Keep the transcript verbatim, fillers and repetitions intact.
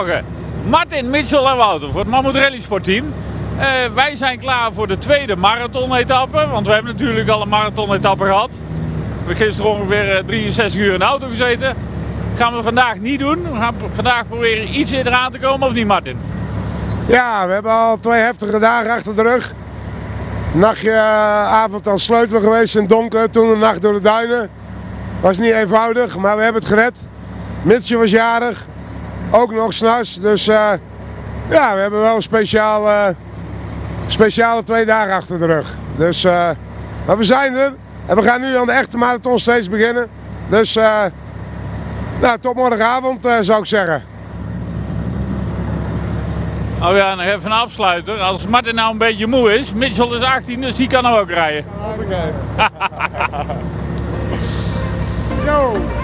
Goedemorgen, Martin, Mitchell en Wouter voor het Mammoet Rally Sportteam. Uh, wij zijn klaar voor de tweede marathon-etappe, want we hebben natuurlijk al een marathon-etappe gehad. We hebben gisteren ongeveer uh, drieënzestig uur in de auto gezeten. Gaan we vandaag niet doen. We gaan vandaag proberen iets eerder aan te komen, of niet, Martin? Ja, we hebben al twee heftige dagen achter de rug. Nachtje, uh, avond aan Sleutelen geweest in het donker, toen een nacht door de duinen. Was niet eenvoudig, maar we hebben het gered. Mitchell was jarig, ook nog s'nachts. Dus uh, ja, we hebben wel een speciaal, uh, speciale twee dagen achter de rug. Dus, uh, maar we zijn er en we gaan nu aan de echte marathon steeds beginnen. Dus uh, nou, tot morgenavond uh, zou ik zeggen. Oh ja, nog even een afsluiter. Als Martin nou een beetje moe is, Mitchell is achttien, dus die kan nou ook rijden. Oké. Yo!